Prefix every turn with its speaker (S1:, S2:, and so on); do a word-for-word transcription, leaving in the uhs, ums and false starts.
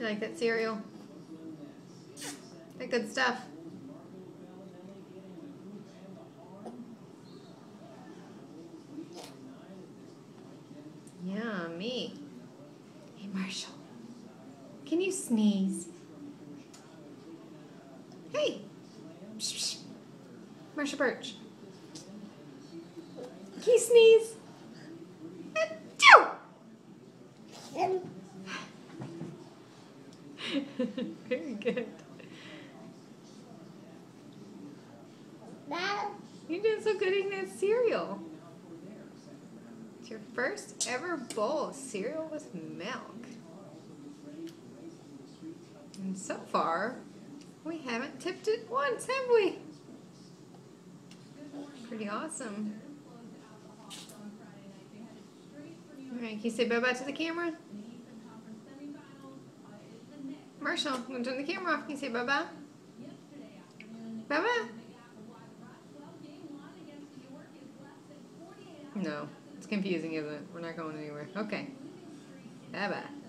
S1: You like that cereal? That good stuff. Yummy. Hey, Marshall. Can you sneeze? Hey. Psh, psh. Marshall Birch. Can you sneeze? Achoo! Very good. You did so good eating that cereal. It's your first ever bowl of cereal with milk. And so far, we haven't tipped it once, have we? Pretty awesome. Alright, can you say bye-bye to the camera? Marshall, I'm going to turn the camera off. Can you say bye-bye? Bye-bye. No, it's confusing, isn't it? We're not going anywhere. Okay. Bye-bye.